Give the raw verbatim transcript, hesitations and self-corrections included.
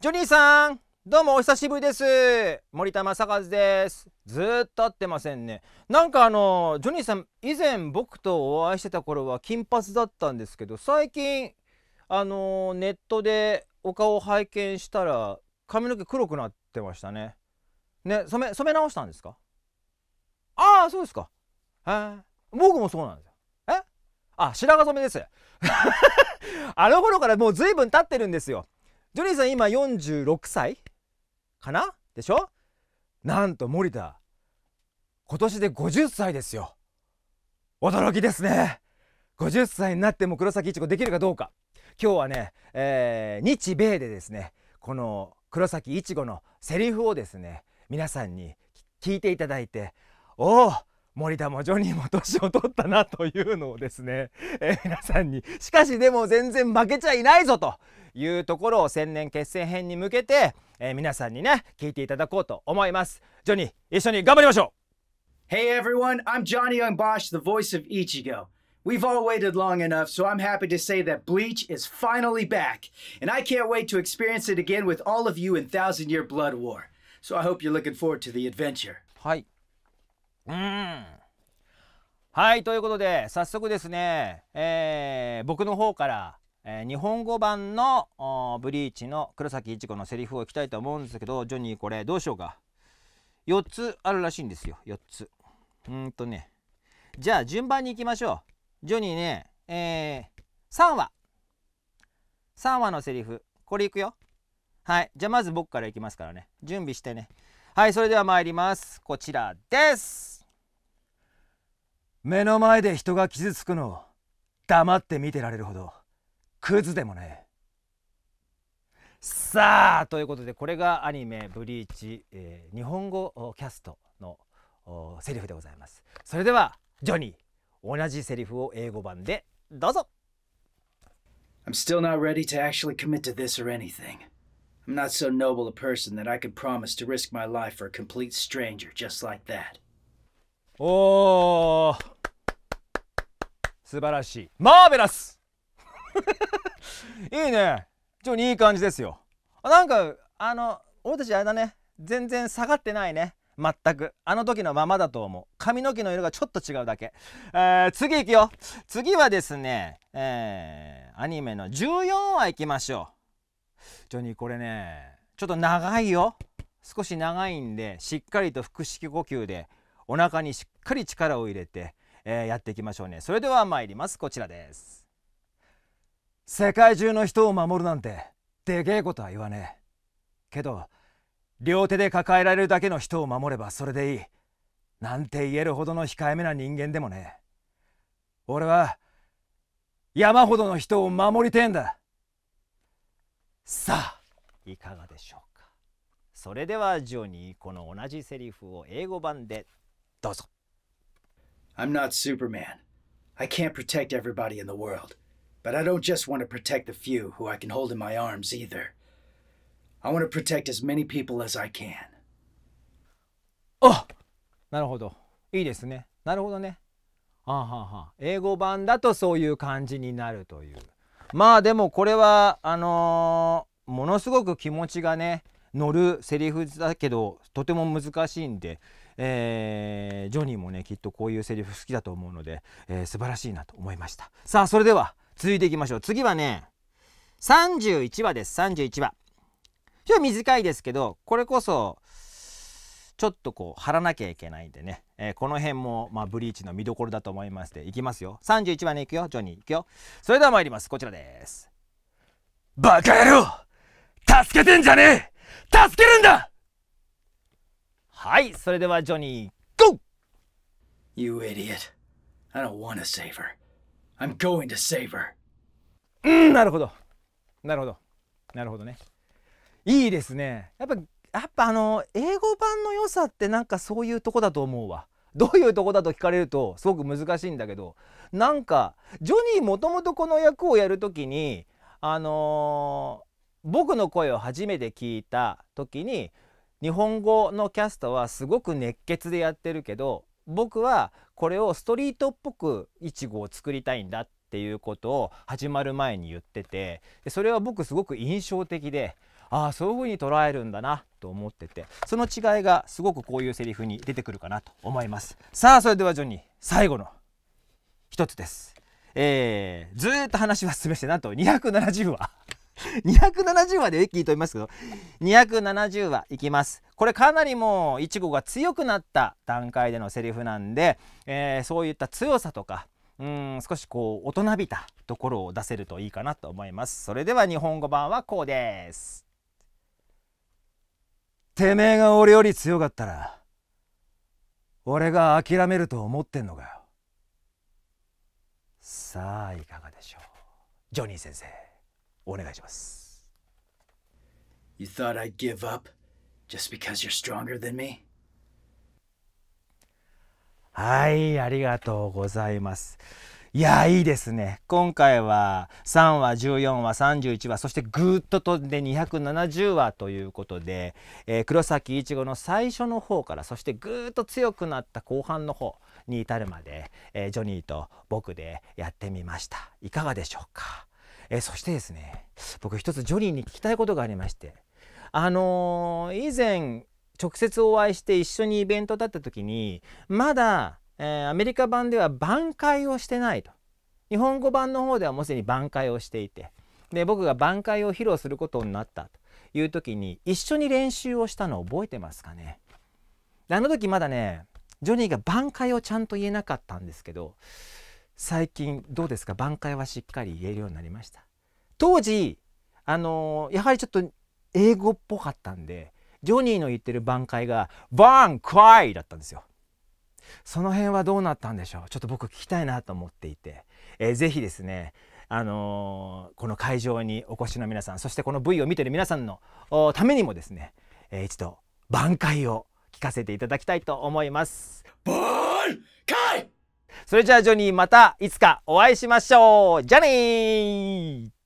ジョニーさん、どうもお久しぶりです。森田正和です。ずーっと会ってませんね。なんかあのジョニーさん、以前僕とお会いしてた頃は金髪だったんですけど、最近あのネットでお顔を拝見したら髪の毛黒くなってましたね。ね、染め染め直したんですか？ああ、そうですか。へえ、僕もそうなんですよ。え、あ、白髪染めです。あの頃からもう随分経ってるんですよ。ジョニーさん今よんじゅうろくさいかなでしょ。なんと森田、今年でごじゅっさいですよ。驚きですね。ごじゅっさいになっても黒崎いちごできるかどうか。今日はね、えー、日米でですね、この黒崎いちごのセリフをですね、皆さんに聞いていただいて、おお、森田もジョニーも年を取ったなというのをですね、えー、皆さんに、しかしでも全然負けちゃいないぞというところを千年決戦編に向けて、えー、皆さんにね聞いていただこうと思います。ジョニー、一緒に頑張りましょう。Hey everyone, I'm Johnny Young Bosch, the voice of Ichigo. We've all waited long enough, so I'm happy to say that Bleach is finally back, and I can't wait to experience it again with all of you in Thousand Year Blood War. So I hope you're looking forward to the adventure. はい。うーん。はい、ということで早速ですね、えー、僕の方から、えー、日本語版のブリーチの黒崎いちごのセリフをいきたいと思うんですけど、ジョニーこれどうしようか。よっつあるらしいんですよ。よっつ。うーんとね、じゃあ順番に行きましょう。ジョニーね、えー、さんわさんわのセリフ、これいくよ。はい、じゃあまず僕からいきますからね、準備してね。はい、それでは参ります。こちらです。目の前で人が傷つくのを黙って見てられるほどクズでもね。さあ、ということでこれがアニメブリーチ、えー、日本語キャストのセリフでございます。それではジョニー、同じセリフを英語版でどうぞ。 I'm still not ready to actually commit to this or anything. I'm not so noble a person that I could promise to risk my life for a complete stranger just like that. おー、素晴らしい。マーベラスいいね。ちょっといい感じですよ。なんかあの俺たちあれだね、全然下がってないね。全くあの時のままだと思う。髪の毛の色がちょっと違うだけ。えー、次いくよ。次はですね、えー、アニメのじゅうよんわいきましょう。ジョニーこれねちょっと長いよ。少し長いんでしっかりと腹式呼吸でお腹にしっかり力を入れて、えー、やっていきましょうね。それでは参ります。こちらです。世界中の人を守るなんてでけえことは言わねえけど、両手で抱えられるだけの人を守ればそれでいいなんて言えるほどの控えめな人間でもねえ。俺は山ほどの人を守りてえんだ。さあいかがでしょうか。それではジョニー、この同じセリフを英語版でどうぞ。 I'm not Superman. I can't protect everybody in the world, but I don't just want to protect the few who I can hold in my arms either. I want to protect as many people as I can. あ、なるほど、いいですね。なるほどね。あはは、英語版だとそういう感じになるという。まあでもこれはあのー、ものすごく気持ちがね乗るセリフだけどとても難しいんで、えー、ジョニーもねきっとこういうセリフ好きだと思うので、えー、素晴らしいなと思いました。さあそれでは続いていきましょう。次はねさんじゅういちわです。さんじゅういちわちょっと短いですけど、これこそちょっとこう張らなきゃいけないんでね、えー、この辺もまあブリーチの見どころだと思いますでいきますよ。さんじゅういちわねいくよ。ジョニーいくよ。それでは参ります。こちらです。バカ野郎、助けてんじゃねえ、助けるんだ。はい、それではジョニーゴー。 You idiot. I don't want to save her. I'm going to save her. うん、なるほどなるほどなるほどね。いいですね。やっぱやっぱあの英語版の良さってなんかそういうとこだと思うわ。どういうとこだと聞かれるとすごく難しいんだけど、なんかジョニーもともとこの役をやるときにあのー、僕の声を初めて聞いた時に日本語のキャストはすごく熱血でやってるけど、僕はこれをストリートっぽくイチゴを作りたいんだっていうことを始まる前に言ってて、それは僕すごく印象的で、 ああそういう風に捉えるんだなと思ってて、その違いがすごくこういうセリフに出てくるかなと思います。さあそれではジョニー、最後の一つです。えー、ずーっと話は進めして、なんとにひゃくななじゅうわにひゃくななじゅうわで一気に飛びますけど、にひゃくななじゅうわいきます。これかなりもういちごが強くなった段階でのセリフなんで、えー、そういった強さとかうん少しこう大人びたところを出せるといいかなと思います。それでは日本語版はこうです。てめえが俺より強かったら俺が諦めると思ってんのかよ。さあいかがでしょう。ジョニー先生お願いします。 You thought I'd give up just because you're stronger than me? はい、ありがとうございます。いやいいですね。今回はさんわ、じゅうよんわ、さんじゅういちわ、そしてぐーっと飛んでにひゃくななじゅうわということで、えー、黒崎一護の最初の方からそしてぐーっと強くなった後半の方に至るまで、えー、ジョニーと僕でやってみました。いかがでしょうか。えー、そしてですね、僕一つジョニーに聞きたいことがありまして、あのー、以前直接お会いして一緒にイベントだった時にまだ、えー、アメリカ版では挽回をしてないと、日本語版の方ではもうすでに挽回をしていて、で僕が挽回を披露することになったという時に一緒に練習をしたのを覚えてますかね。であの時まだねジョニーが挽回をちゃんと言えなかったんですけど、最近どうですか、挽回はしっかり言えるようになりました。当時あのー、やはりちょっと英語っぽかったんでジョニーの言ってる挽回がバンクワイだったんですよ。その辺はどうなったんでしょう。ちょっと僕聞きたいなと思っていて、えー、ぜひですね、あのー、この会場にお越しの皆さん、そしてこの ブイ を見てる皆さんのためにもですね、えー、一度挽回を聞かせていただきたいと思います。 挽回！ それじゃあジョニー、またいつかお会いしましょう。じゃあねー。